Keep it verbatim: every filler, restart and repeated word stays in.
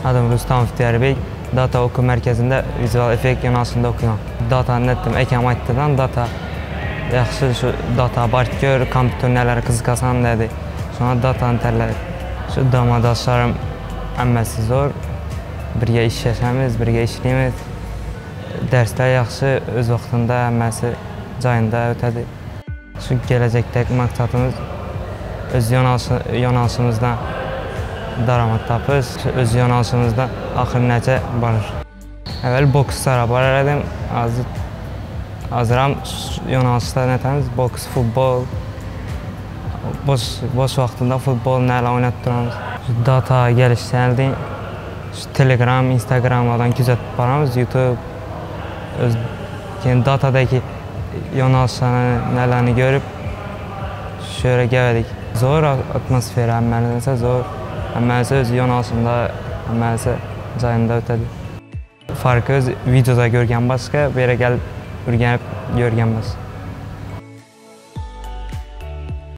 Adım Rustam Ftiyarbek. Data Oku Merkezində vizual effekt yönəlişində oxuyuram. Data netdim, ekonometrikdən data. Yaxşı şu data var gör, kompüter nələri qızqasan nədir. Sonra datanı tərlər. Şu damadaşlarım əmməsi zor. Birgə iş yaşamız, birgə işləyimiz. Dərslər yaxşı, öz vaxtında əmməsi cayında ötədir. Şu gələcəkdəki məqsədimiz öz yönəlişimizdən daramad tapırız, öz yönəlişimizdə axır necə varır. Əvvəl bokslara barədim, hazıram yönəlişdə nətəmiz, boks, futbol, boş, boş vaxtında futbol nələ oynat duramız. Data gəlişsənildi, Telegram, Instagramdan güzətib baramız, YouTube, öz datadakı yönəlişlərini, nələrini görüb, şöyle gəvədik. Zor atmosferi, əmməlisə zor. Əmməlisə öz yönəlişində, əmməlisə cayında ötədir. Farkı öz videoda görgən başqa, bir yerə gəlib, ürgənib görgən başqa.